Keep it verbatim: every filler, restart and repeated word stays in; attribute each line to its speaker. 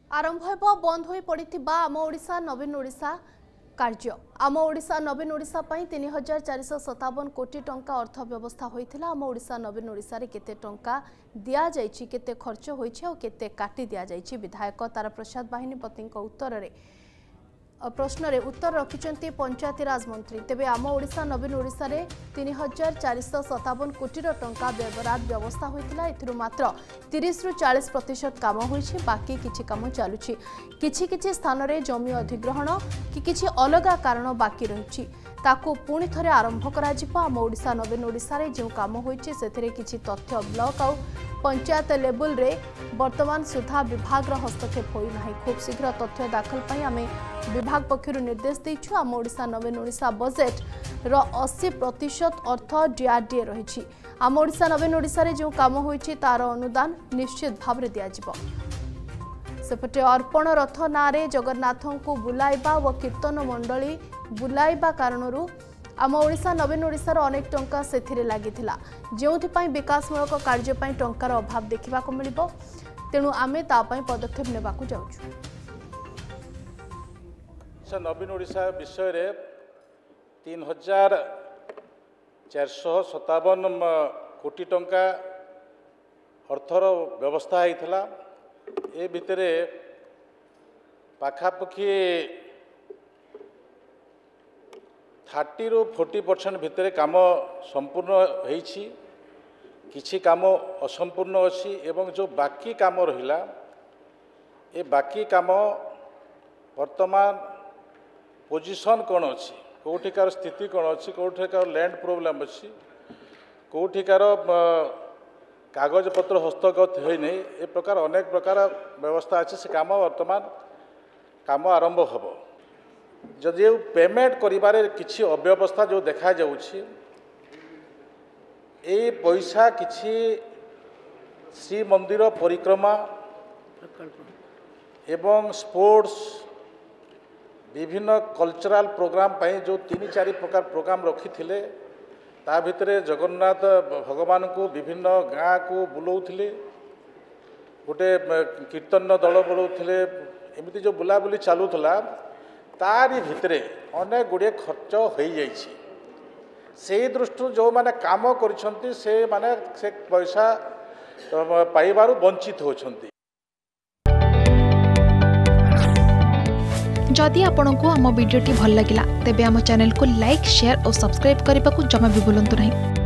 Speaker 1: आरंभ हेबो बंद होई पड़िथिबा आम ओडिशा नवीन ओडिशा कार्य आम ओडिशा नवीन ओडिशा पई तीन हजार चार सौ सत्तावन कोटी टंका अर्थ व्यवस्था होइथिला। आम ओडिशा नवीन ओडिशा रे केते टंका दिया जायछि, केते खर्च होइछि और केते काटी दिया जायछि। विधायक तारा प्रसाद बाहिनीपति उत्तर रे प्रश्न रे उत्तर रखिचंती पंचायती राज मंत्री। तेबे आम ओडिशा नवीन ओडिशा रे तीन हजार चार सौ सत्तावन कोटी टंका व्यवहार व्यवस्था होइथिला। एथिरु मात्र तीस रु चालीस प्रतिशत काम होइछि, बाकी किछि काम चालुछि। किछि किछि स्थान रे जमी अधिग्रहण कि किछि अलगा कारण बाकी रहिछि, ताकू पुणी थरे आरंभ करा जिवो। आम ओडिशा नवीन ओडिशा रे जो काम होइछि सेथिरे किछि तथ्य ब्लॉक आउ पंचायत लेवल रे वर्तमान सुधा विभाग हस्तक्षेप होई नाही। खूब शीघ्र तथ्य दाखल पई आमे विभाग पक्षरु निर्देश दैछु। आम ओडिशा नवीन ओडिशा बजेट रो अस्सी प्रतिशत अर्थ डीआरडीए रहिछि। आम ओडिशा नवीन ओडिशा रे जो काम होइछि तार अनुदान निश्चित भाव रे दिया जिवो। सेपटे अर्पण रथ नारे जगन्नाथों को बुलाइबा व कीर्तन मंडली बुलाइबा कारणरू आम ओडिशा नवीन ओडिशार अनेक टंका सेथिरे लागिथिला, जेउथिपाई विकासमूलक कार्य पई टंकार अभाव देखा मिलिबो। तेणु आमे ता पई पदक्षेप नेबाकू जाउछु।
Speaker 2: नवीन ओडिशा विषय रे तीन हजार चार सौ सत्तावन कोटी टंका अर्थर व्यवस्था होइथिला। ए भितरे पाखापाखि थर्टी रु फोर्टी परसेंट भितरे काम संपूर्ण होइछि, किछि काम असंपूर्ण अछि एवं जो बाकी काम रहिला ए बाकी काम वर्तमान पोजिशन कौन अच्छी, कौटिकार स्थिति कौन अच्छी, कौटिकार लैंड प्रोब्लेम अच्छी, कौटिकार कागज पत्र हस्तगत हो नहीं, ए प्रकार अनेक प्रकार व्यवस्था अच्छी। से काम वर्तमान काम आरंभ हम जदि पेमेंट करिबारे किछि अव्यवस्था जो देखा जाउछि, ए पैसा किछि श्री मंदिर परिक्रमा एवं स्पोर्ट्स विभिन्न कल्चरल प्रोग्राम पाई जो तीन चार प्रकार प्रोग्राम रखी थिले, ता भितरे जगन्नाथ भगवान को विभिन्न गाँ को बुलाउथिले, गोटे कीर्तन दल बुलाउथिले, एमती जो बुलाबुली चलूला तारी भितरे अनेक गुड़िए खर्च हो जाइछि। से दृष्टि जो माने काम करिसंती से माने से पैसा पाइबारु वंचित होछंती।
Speaker 3: जदि आपंक आम भिडी भल लगा तेब आम चैनल को लाइक शेयर और सब्सक्राइब करने को जमा भी भूलु नहीं।